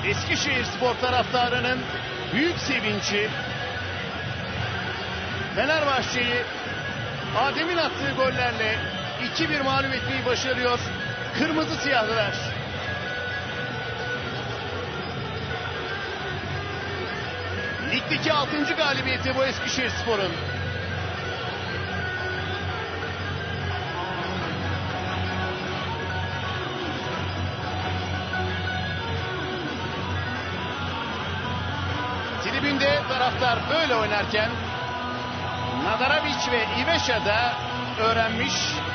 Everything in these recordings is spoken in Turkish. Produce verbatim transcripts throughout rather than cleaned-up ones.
Eskişehirspor taraftarının büyük sevinci, Fenerbahçe'yi Adem'in attığı gollerle iki bir mağlup etmeyi başarıyor Kırmızı Siyahlılar. Ligdeki altıncı galibiyeti bu Eskişehirspor'un. Tribünde taraftar böyle oynarken Nadaravic ve Iveşa da öğrenmiş.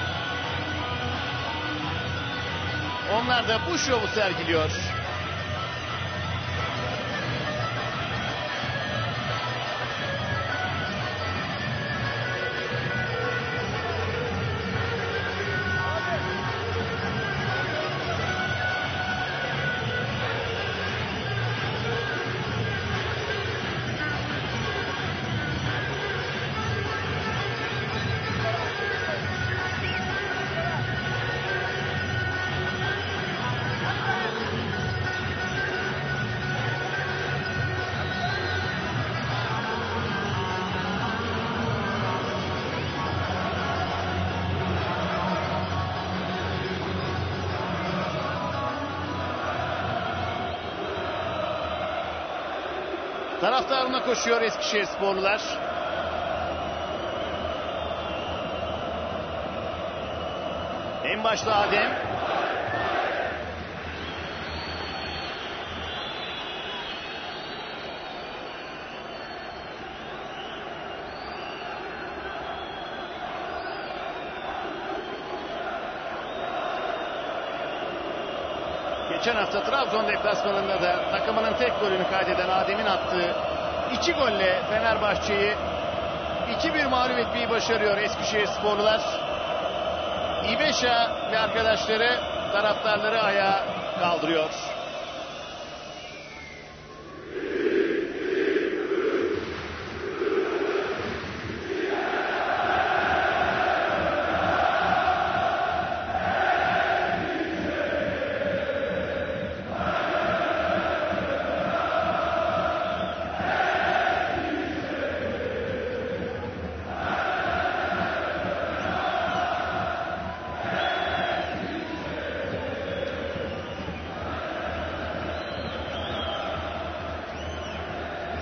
Onlar da bu şovu sergiliyor. Taraftarına koşuyor Eskişehirsporlular. En başta Adem. Geçen hafta Trabzon deplasmanında da takımının tek golünü kaydeden Adem'in attığı iki golle Fenerbahçe'yi iki bir mağlup etmeyi başarıyor Eskişehirsporlular. Iveşa ve arkadaşları taraftarları ayağa kaldırıyor.